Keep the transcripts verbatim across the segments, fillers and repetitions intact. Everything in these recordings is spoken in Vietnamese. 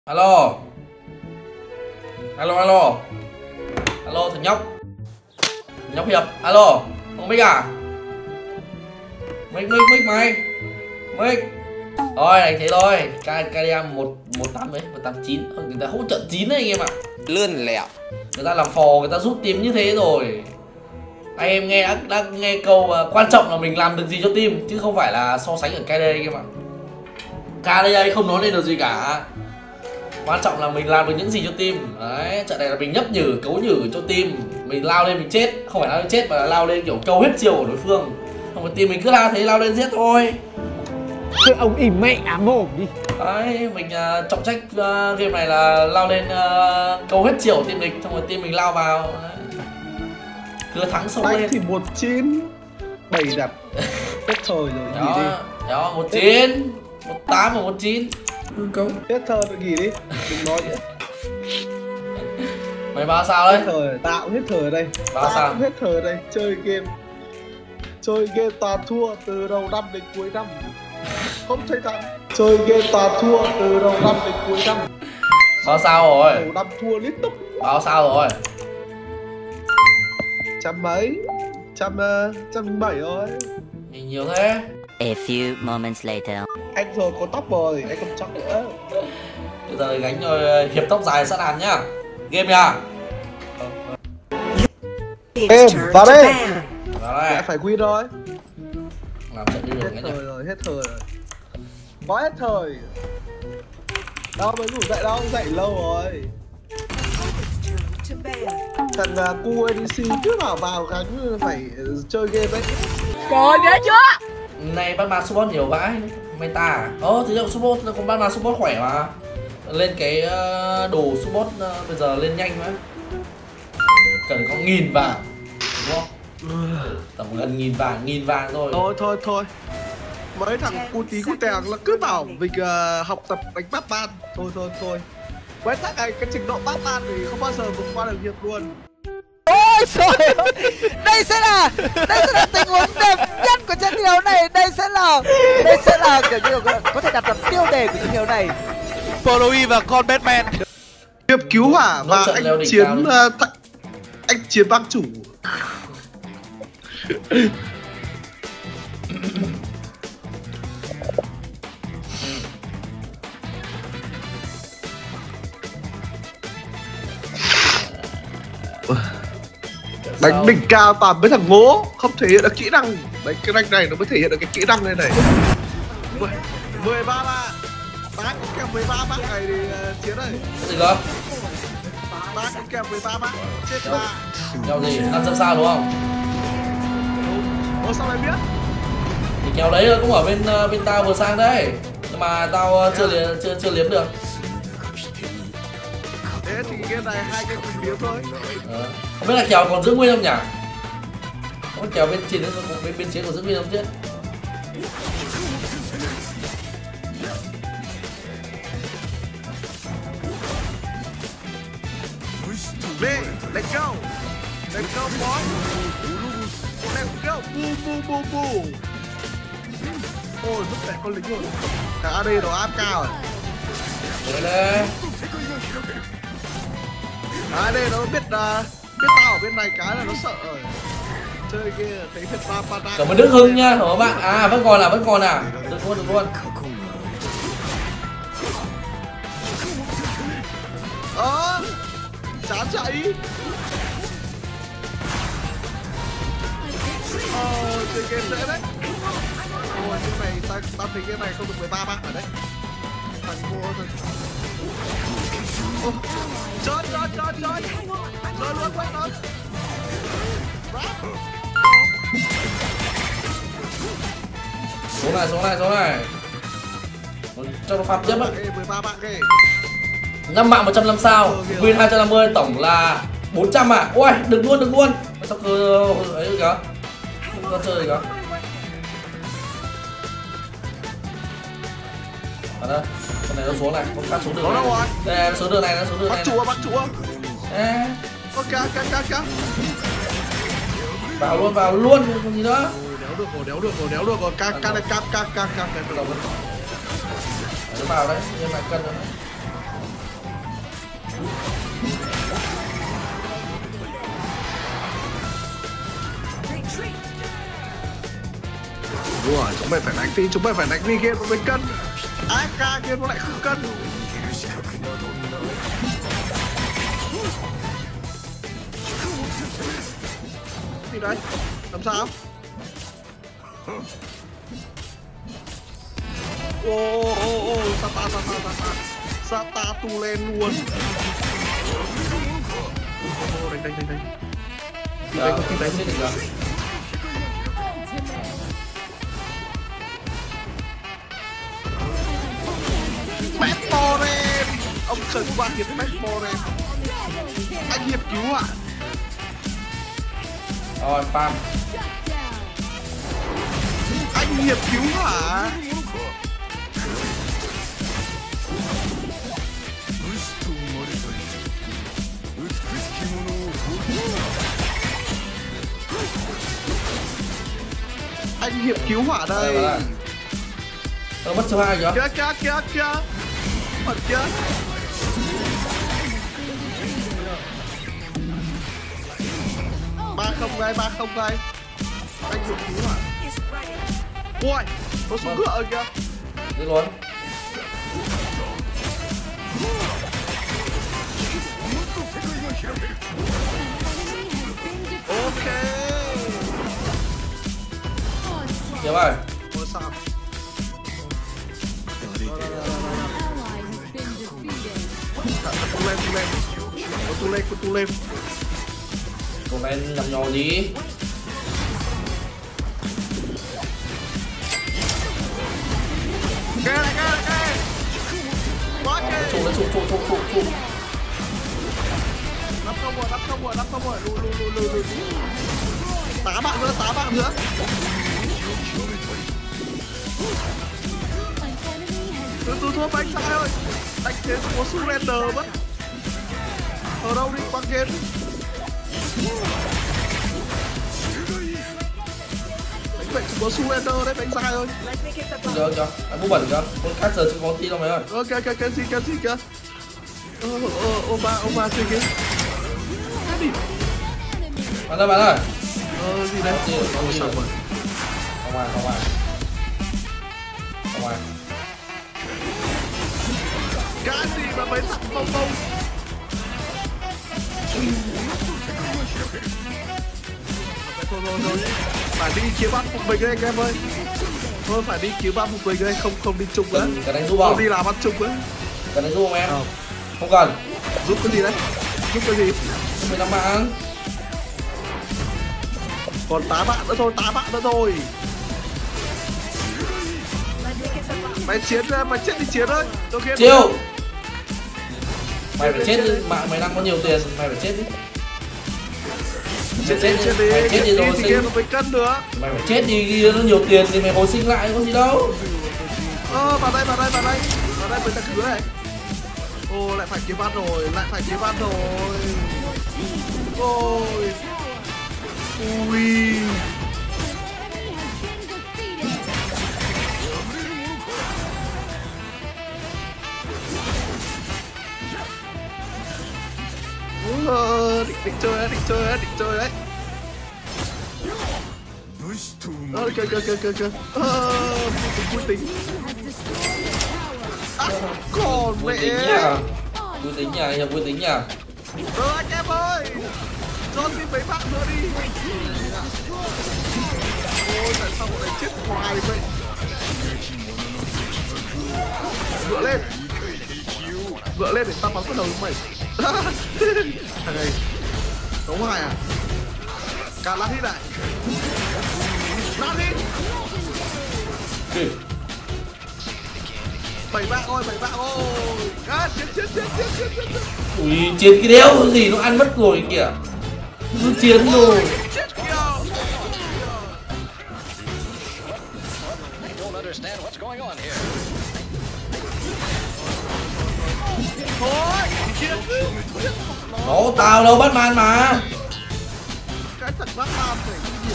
Alo. Alo alo. Alo thằng nhóc. Thằng nhóc Hiệp. Alo. Không Mic à? Mic Mic Mic mày. Mic. Rồi anh thấy rồi. K D một một tám mấy, một tám chín. Người ta hỗ trợ chín đấy anh em ạ. Lươn lẹo. Người ta làm phò, người ta rút team như thế rồi. Anh em nghe đã, đã nghe câu uh, quan trọng là mình làm được gì cho team chứ không phải là so sánh ở K D anh em ạ. K D không nói lên được gì cả. Quan trọng là mình làm được những gì cho team. Đấy, trận này là mình nhấp nhử, cấu nhử cho team. Mình lao lên mình chết, không phải lao lên chết mà là lao lên kiểu câu hết chiều của đối phương. Không phải team mình cứ lao thế lao lên giết thôi. Thôi ông im mẹ ám mồm đi. Đấy, mình uh, trọng trách uh, game này là lao lên uh, câu hết chiều team địch, xong rồi team mình lao vào. Đấy. Cứ thắng sâu lên. thì một chín bảy đặt hết thời rồi, nghỉ Đó, đi. đó, một chín, một tám và một chín. Hết thời rồi, nghỉ đi, đừng nói nữa. Mày báo sao đấy? Hết thời, tạo hết thời ở đây. Báo Tao sao? cũng hết thời ở đây, chơi game chơi game toàn thua từ đầu năm đến cuối năm, không thấy thắng. Chơi game toàn thua từ đầu năm đến cuối năm. Báo sao rồi? Đầu năm thua liên tục. Báo sao rồi? Trăm mấy, trăm uh, trăm bảy rồi. Nhìn nhiều thế. A few moments later. Anh rồi có tóc rồi, anh không chắc nữa. Bây giờ gánh rồi, hiệp tóc dài sát hàn nhá. Game nha. Em, vào đây. Vào Mẹ đây. phải win rồi. Làm trận đi được Hết cái nhá. thời rồi, hết thời rồi. Có hết thời. Đâu mới ngủ dậy đâu, dậy lâu rồi. Thằng uh, cu a đê xê cứ bảo vào gánh phải uh, chơi game ấy. Trời nhớ chưa? Này bắt ma support nhiều vãi. Meta à? Ơ thì support còn bắt ma support khỏe mà. Lên cái uh, đồ support uh, bây giờ lên nhanh quá. Cần có nghìn vàng. Đúng không? Tầm gần nghìn vàng, nghìn vàng thôi. Thôi thôi thôi. Mấy thằng cu tí cu tèng là cứ bảo mình uh, học tập đánh bắt ban. Thôi thôi thôi. Mấy thằng này cái trình độ bắt ban thì không bao giờ vượt qua được hiệp luôn. Ôi trời ơi, đây sẽ là đây sẽ là tình huống đẹp nhất của trận thi đấu này. Đây sẽ là đây sẽ là kiểu như là có thể đặt làm tiêu đề của trận thi đấu này. Poloy và con Batman. Hiệp cứu hỏa và trận leo anh đỉnh chiến cao uh, th anh chiến bang chủ. Đánh đỉnh cao toàn mấy thằng ngố, không thể hiện được kỹ năng. Đấy, cái rank này nó mới thể hiện được cái kỹ năng này này. Mười ba ba bác kèm mười ba bác này thì uh, chiến này. Gì cơ? Bác kèm mười ba bác chết ba. Kèo gì? năm trăm sao đúng không? Ồ sao mày biết? Thì kèo đấy cũng ở bên uh, bên tao vừa sang đấy. Nhưng mà tao uh, chưa liếm chưa chưa liếm được. Thế thì game này hai cái cùng liếm thôi. Ờ. Không biết là kèo còn giữ nguyên không nhỉ? Không biết kèo bên trên bên bên trên còn giữ nguyên không chứ? Về, let's go. Let's go boy. Let's go. Bu bu bu bu. Ôi, lúc này con lính rồi. Thằng a đê nó áp cao rồi. Đấy đấy. a đê nó biết uh, biết tao ở bên này cái là nó sợ rồi. Chơi kia thấy thật ba ba Cảm ơn Đức Hưng nha, các bạn. À vẫn còn à, vẫn còn à. Được luôn, được luôn. Ờ, chán chạy. Ờ, chơi game dễ đấy. Ôi, cái này ta ta thấy cái này không được mười ba bạn ở đấy. Thằng mua thôi. Ô, chơi chơi chơi chơi. Chơi luôn quay luôn. Số này, số này, số này. Cho nó farm tiếp á. mười ba bạn kìa. năm mạng một trăm năm sao, win hai trăm năm mươi, tổng là bốn trăm à. Ui, đừng luôn, đừng luôn. Sao cơ ấy kìa. Không có chơi kìa. Ở đây, con này nó xuống này, con khác xuống đường này. Đây, số đường này, nó số đường Bắt này. chúa, bắt chúa. Ê, Ok, ok, ok, ok. vào luôn, vào luôn, còn gì nữa. Đéo được rồi, đéo được rồi, đéo được rồi. Ca ca này, ca ca ca ca ca. Nó vào đấy, nhưng mà cân nó. Đúng rồi, chúng mày phải đánh đi, chúng mày phải đánh đi kia nó mới cân. a ca kia nó lại không cân. Gì đấy? Làm sao? Ô ô ô, Sata Sata Sata Sata tu lên luôn. Ô đánh đánh đánh đánh. Đánh không đánh giết được rồi. Moren, ông Trần Quang Hiệp Moren, anh Hiệp cứu ạ. Rồi farm. Anh Hiệp cứu hả? Anh Hiệp cứu hỏa đây. Tao mất số hai kìa. Kìa kìa kìa kìa. Mất kìa. ba không đây, ba không đây. Anh Hiệp cứu hỏa. Ui, có xuống ngựa rồi kìa. Đi luôn. Ok. Hiểu rồi. Ủa sao? Tu lên, tu lên. Có tu lên, có tu lên. Còn lên nhầm nhò gì? Kê này, kê này, kê. Quá kê. Trụ nó trụ, trụ, trụ, trụ, trụ. Nắp không rồi, nắp không rồi, nắp không rồi. Lùi, lùi, lùi, lùi, lùi. Tá bạn nữa, tá bạn nữa. Từ từ thôi, anh sai ơi. Anh thế có surrender mất. Ở đâu đi, quăng game. Đánh vậy có surrender đấy, đánh sai ơi. Được chưa? Anh muốn bẩn chưa? Con cắt giờ chứ có tí đâu mày ơi. Ờ, cái, cái, cái gì, cái gì kìa. Ờ, ờ, ô ba, ô ba gì kìa. Cái gì? Bạn ơi, bạn ơi. Ờ, gì đấy? Gì, Ôi, gì sao rồi? vậy? Không ai, không ai. Không ai. Cái gì mà mấy thằng bông bông? Thôi thôi thôi, phải đi kiếm bắt phục mình đấy anh em ơi. Thôi phải đi kiếm bắt phục mình đấy, không không đi chung nữa. Cần đánh giúp Không không? đi làm ăn chung nữa. Cần đánh giúp không em? Không. Không cần. Giúp cái gì đấy? Giúp cái gì? mười lăm mạng. Còn tá bạn nữa thôi, tá bạn nữa thôi. Mày chiến ra, mày chết thì chiến thôi. Chiêu. Mày phải chết đi, mạng mày đang có nhiều tiền, mày phải chết đi. Chết đi, chết đi, mày chết đi rồi thì sinh. game nó phải cân nữa. Mày phải chết đi, ghi nó nhiều tiền thì mày hồi sinh lại có gì đâu. Ơ, vào đây, vào đây, vào đây. Vào đây với thằng khứa này. Ô, lại phải kiếm ăn rồi, lại phải kiếm ăn rồi. Ôi. Ui. Ờ, định, định chơi đấy, định chơi đấy, định chơi đấy. Ờ, kìa, kìa, kìa, kìa, kìa. Ờ, vui tính. À, còn Vui mẹ. tính nha. Vui tính nha, hiệp vui tính nha. Ờ, anh em ơi. Cho xin mấy bạn nữa đi. Ôi, tại sao bọn này chết hoài vậy? Ngựa lên. Ngựa lên để tao bắn con đầu mày. Thằng này đấu hoài à? Cả lát hít lại. Lát hít. Bảy bạn ơi, bảy bạn ơi. À, chết, chết, chết, chết, chết, chết. Ui, chiến cái đéo gì nó ăn mất rồi kìa. Nó chiến rồi. Chết kìa. Thôi, chiến. Nó tao đâu bắt man mà. Cái thằng bắt man này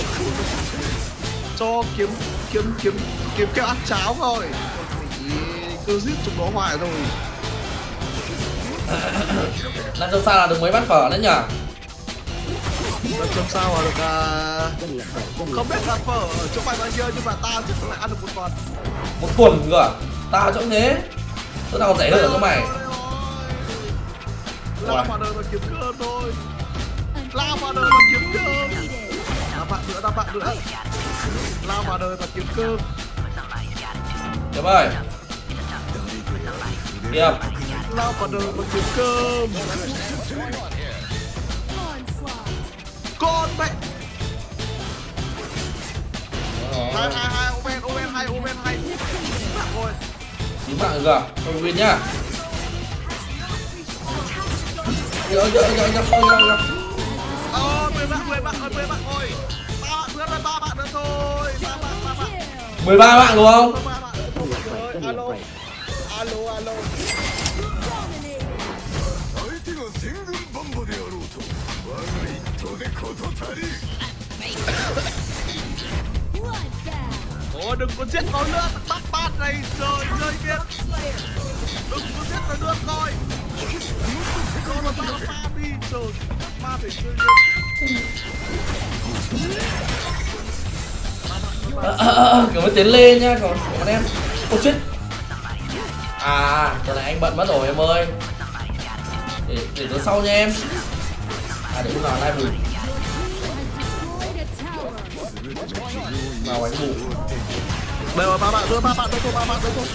cho kiếm kiếm kiếm kiếm keo ăn cháo thôi. Cứ giết chúng nó hoài thôi. Đang trong xa là được mấy bát phở đấy nhở. Làm làm sao mà được à... Không biết là phở ở chỗ mày bao nhiêu nhưng mà tao chỉ có lại ăn được một con. Một tuần cơ à? Tao chỗ thế. Tao còn rẻ hơn ở chỗ mày. Lao vào đời mà kiếm cơm thôi. Lao vào đời mà kiếm cơm. Làm bạn nữa, làm bạn nữa. Lao vào đời mà kiếm cơm. Tiếp ơi. Tiếp. Lao vào đời mà kiếm cơm. Con mẹ. Hai hai hai Omen Omen hai Omen hai. Bạn rồi. Chín mạng cơ à? Không win nhá. Giờ giờ giờ giờ giờ giờ. Ờ, mười bạn mười bạn rồi mười bạn rồi. Ba bạn nữa rồi ba bạn nữa thôi. Ba bạn ba bạn. mười ba bạn đúng không? Ba bạn nữa thôi. Alo. Alo alo. Ôi đừng có giết nó nữa, bắt bát này rồi chơi biết. Đừng có giết nó nữa coi. Con nó bắt ba đi rồi, ba phải chơi luôn. Kiểu mới tiến lên nhá, còn còn em. Ôi chết. À, giờ này anh bận mất rồi em ơi. Để để tới sau nha em. À để lúc nào live bù. Vào anh bù. Đây rồi ba bạn nữa, ba bạn nữa thôi, ba bạn nữa thôi.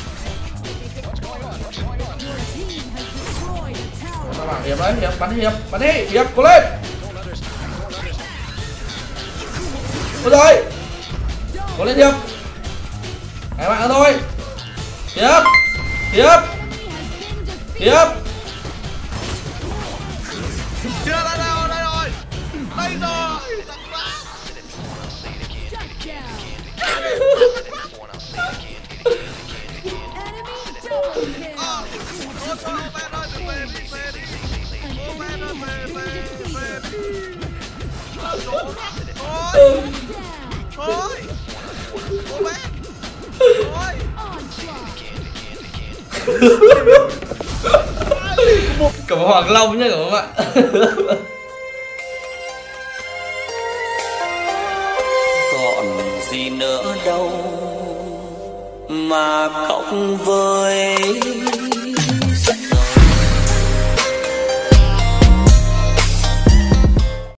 Các bạn hiệp đấy, hiệp bắn hiệp, bắn đi, hiệp cố lên. Ôi rồi. Cố lên hiệp. Hai bạn nữa thôi. Hiệp. Hiệp. Hiệp. Chưa đây rồi, đây rồi. Đây rồi. Thôi. Cảm ơn Hoàng Long nhé các bạn. Còn gì nữa đâu mà khóc với